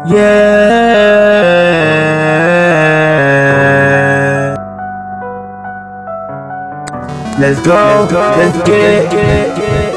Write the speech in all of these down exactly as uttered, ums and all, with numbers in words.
Yeah. Let's go, let's go, let's get it.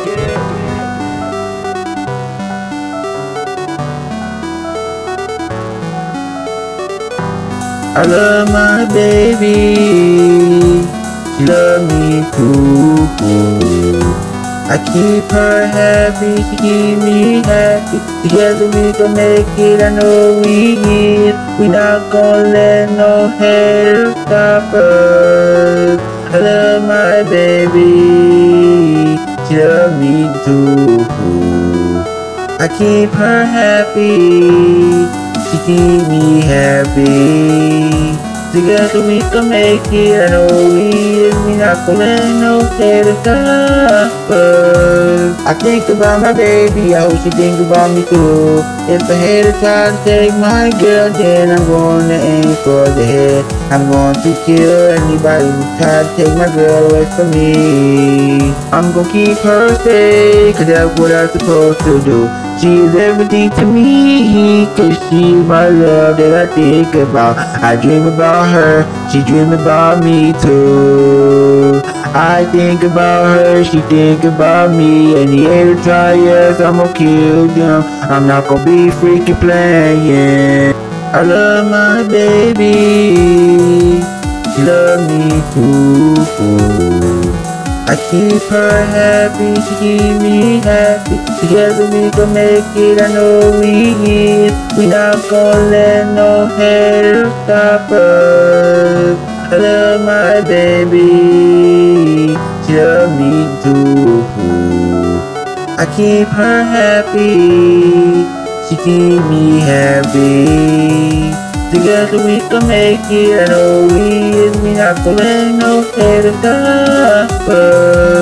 I love my baby, she love me too. I keep her happy, she keep me happy. Together we gon' make it, I know we it. We not gon' let no haters stop us. I love my baby, she love me too. I keep her happy, she keep me happy. Together we can make it, I know we is, we not gon' let no haters stop us. I think about my baby, I hope she think about me too. If a hater try to take my girl, then I'm gonna aim for the head. I'm going to kill anybody who try to take my girl away from me. I'm gonna keep her safe, cause that's what I'm supposed to do. She is everything to me, cause she's my love that I think about. I dream about her, she dream about me too. I think about her, she think about me. Any hater try, yes, I'm gonna kill them. I'm not gonna be freaking playing. I love my baby, she love me too. I keep her happy, she keep me happy. Together we gon' make it, I know we is. We not gon' let no haters stop us. I love my baby, she love me too. I keep her happy, she keep me happy. Together we can make it, I know we is. We not gon' let no haters stop us.